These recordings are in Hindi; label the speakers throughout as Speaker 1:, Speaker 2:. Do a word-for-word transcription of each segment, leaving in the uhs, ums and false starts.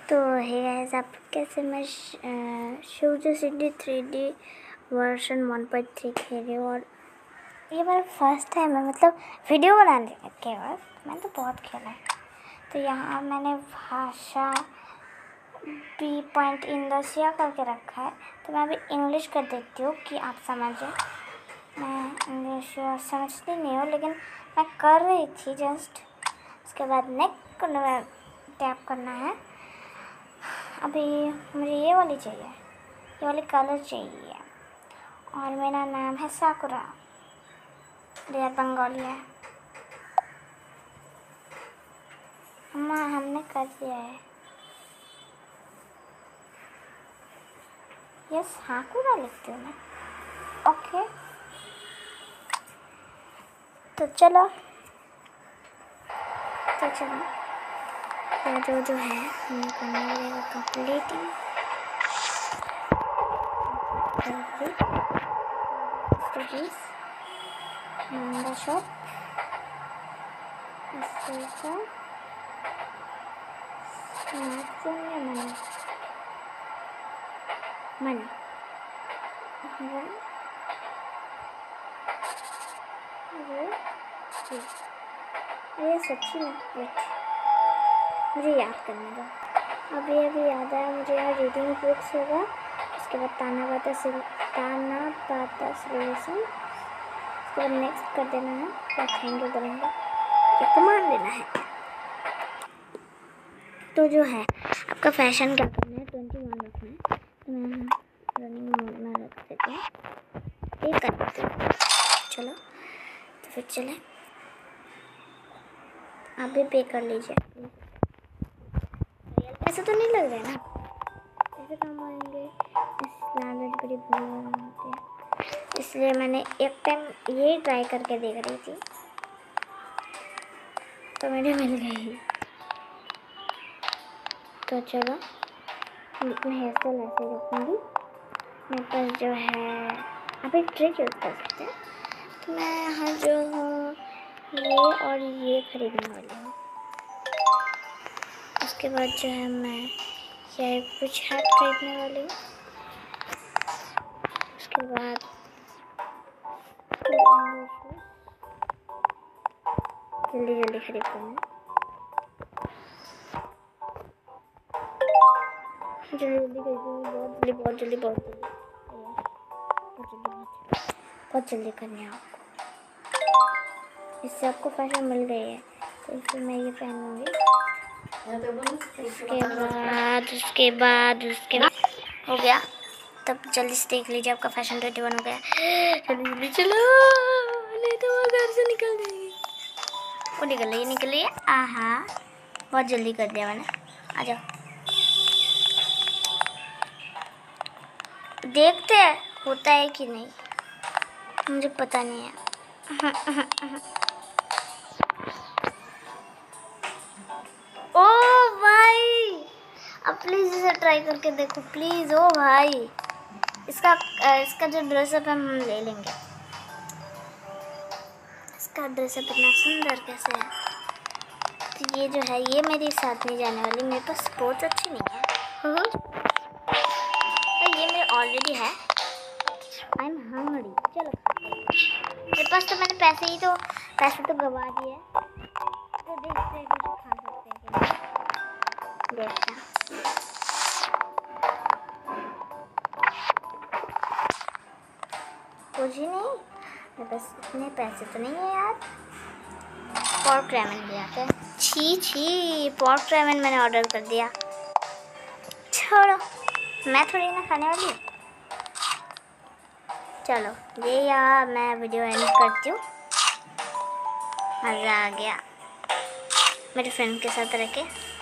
Speaker 1: तो है गाइस, आप कैसे मैं Shoujo City three D version one point three खेल रही हूँ और ये मेरा फर्स्ट टाइम है, मतलब वीडियो बनाने के बाद। मैंने तो बहुत खेला है। तो यहाँ मैंने भाषा बी पॉइंट इंडोसिया करके रखा है, तो मैं अभी इंग्लिश कर देती हूँ कि आप समझें। मैं इंग्लिश समझती नहीं हूँ, लेकिन मैं कर रही थी जस्ट। उसके बाद नेक्स्ट करने में टैप करना है। अभी मुझे ये वाली चाहिए, ये वाली कलर चाहिए। और मेरा नाम है साकुरा, ये बंगाली है। अम्मा हमने कर दिया है। ये साकुरा लिखती हूँ मैं। ओके, तो चलो तो चलो तो जो जो है हमें करना पड़ेगा कंप्लीटिंग। नंबर शॉप स्मार्टफोन या मनी मनी ये सच्ची में वेट मुझे याद करने दो। अभी अभी याद आया मुझे। यहाँ रीडिंग बुक्स होगा, उसके बाद ताना बाता से ताना बाता सोल्यूशन, उसके बाद नेक्स्ट कर देना है। क्या खाएंगे बोलेंगे, ये कमांड लेना है। तो जो है आपका फैशन क्या करना है, ट्वेंटी वन रखना है। तो मैं रनिंग मोड में रख देती हूँ, ये कर देती हूँ। चलो तो फिर चले, आप भी पे कर लीजिए। रियल पैसे तो नहीं लग रहे ना, पैसे कम आएंगे। इस लालच बड़ी बुरी होती है, इसलिए मैंने एक टाइम ये ट्राई करके देख रही थी, तो मेरे मिल गई। तो चलो मैं हेयर स्टाइल ऐसे रखूँगी। मेरे पास जो है आप एक ट्रिक यूज़ कर सकते हैं। तो मैं यहाँ जो हूँ ये और ये खरीदने वाली हूँ। उसके बाद जो है मैं ये कुछ हैट खरीदने वाली हूँ। उसके बाद जल्दी जल्दी खरीद पाऊँ, जल्दी जल्दी खरीदूँगी, बहुत जल्दी बहुत जल्दी बहुत जल्दी बहुत जल्दी बहुत जल्दी करनी है आपको। इससे आपको फैशन मिल गई है, तो इसलिए मैं ये पहनूँगी। उसके बाद उसके बाद उसके बाद हो गया। तब जल्दी से देख लीजिए, आपका फैशन ट्वेंटी वन हो गया। जल्दी जल्दी चलो, नहीं तो वो घर से निकल जाएगी। वो निकल रही है निकल रही है आहा, बहुत जल्दी कर दिया मैंने। आ जाओ, देखते हैं होता है कि नहीं, मुझे पता नहीं है। ओ भाई, अब प्लीज़ इसे ट्राई करके देखो प्लीज़। ओ भाई, इसका इसका जो ड्रेसअप है हम ले लेंगे। इसका ड्रेसअप इतना सुंदर कैसे है। तो ये जो है ये मेरे साथ नहीं जाने वाली, मेरे पास स्पोर्ट्स अच्छी नहीं है। और ये मेरे ऑलरेडी है। आई एम हंग्री, चलो मेरे पास तो मैंने पैसे ही तो पैसे तो गवा दिए। तो देखते हैं कुछ खा सकते हैं कि नहीं। देखते हैं। कुछ ही नहीं, मेरे पास इतने पैसे तो नहीं है यार। पॉर्क रैमन भी आते हैं। छी छी, पॉर्क रैमन मैंने ऑर्डर कर दिया। छोड़ो, मैं थोड़ी ना खाने वाली। चलो ये यार मैं वीडियो एंड करती हूँ। मज़ा आ गया मेरे फ्रेंड के साथ रह के।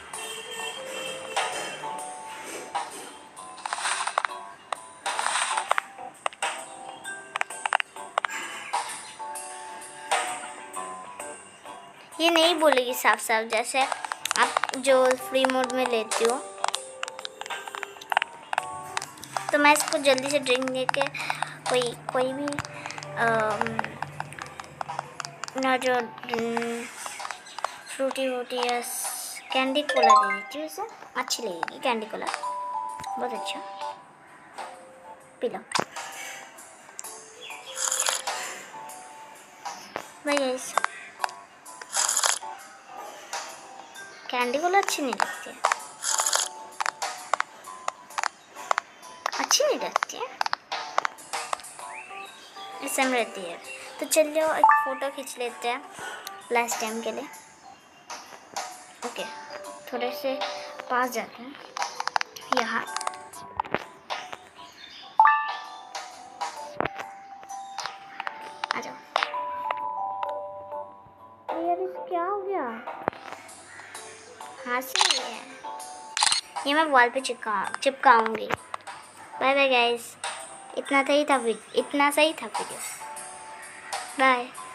Speaker 1: ये नहीं बोलेगी साफ साफ, जैसे आप जो फ्री मोड में लेती हो। तो मैं इसको जल्दी से ड्रिंक देके कोई कोई भी ना जो फ्रूटी वूटी या कैंडी कोला दे देती हूँ इसे, अच्छी लगेगी कैंडी कोला, बहुत अच्छा। पी लो। भाई गाइस, कैंडी कोला अच्छी नहीं लगती है, अच्छी नहीं लगती है, ऐसे में रहती है। तो चलिए एक फ़ोटो खींच लेते हैं लास्ट टाइम के लिए। ओके, थोड़े से पास जाते हैं यहाँ। आ जाओ। यार क्या हो गया? हाँ सही है, ये मैं वॉल पे चिपका चिपकाऊंगी। बाय बाय गाइस, इतना सही था इतना सही था वीडियो। बाय।